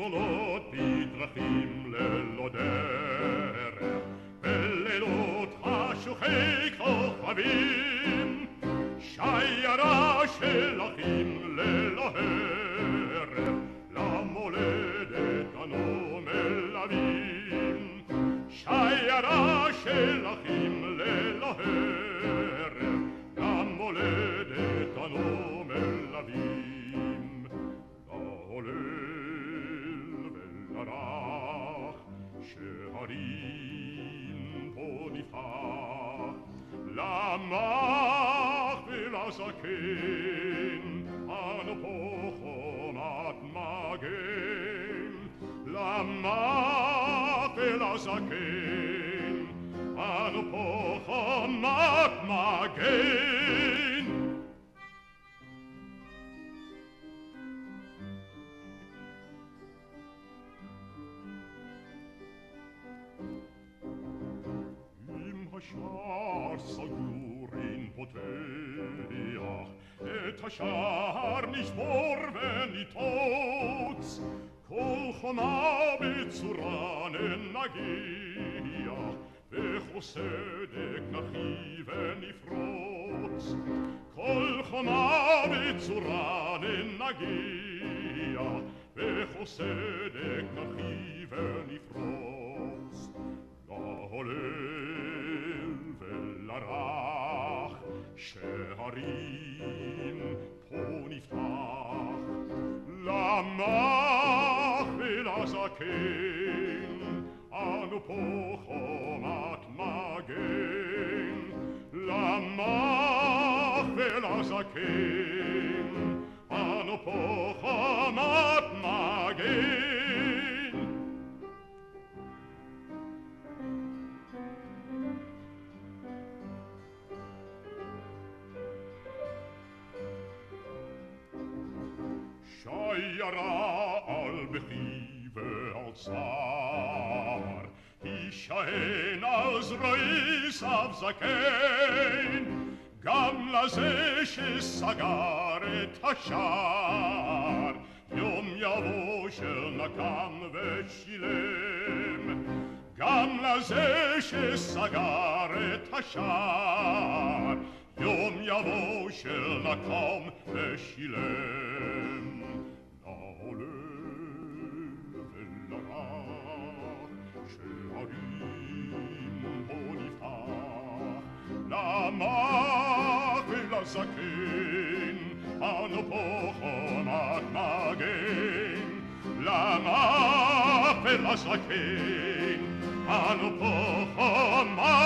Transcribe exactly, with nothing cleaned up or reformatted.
עולות בדרכים ללא דרך, בלילות חשוכי כוכבים, שיירה של אחים ללא הרף, למולדת אנו מלווים. שיירה של אחים ללא הרף, למולדת אנו מלווים. לעולל ולרך, שהרים פה נפתח, למח ולזקן, אנו פה חומת מגן. למח ולזקן, אנו פה חומת מגן. השער סגור אין פותח, את השער נשבור וניתוץ, כל חומה בצורה נגיע, וכל סדק נחי ונפרוץ. כל חומה בצורה נגיע, וכל סדק נחי ונפרוץ. לעולל ולרך, שהרים פה נפתח, למח ולזקן, אנו פה חומת מגן. למח ולזקן, אנו פה חומת מגן. שיירה על בכי ועל צער, תישען על זרועי סב זקן, גם לזה שסגר את השער, יום יבוא של נקם ושילם. גם לזה שסגר את השער, יום יבוא של נקם ושילם. לעולל ולרך, שהרים פה נפתח, למח ולזקן, אנו פה חומת מגן. למח ולזקן, אנו פה חומת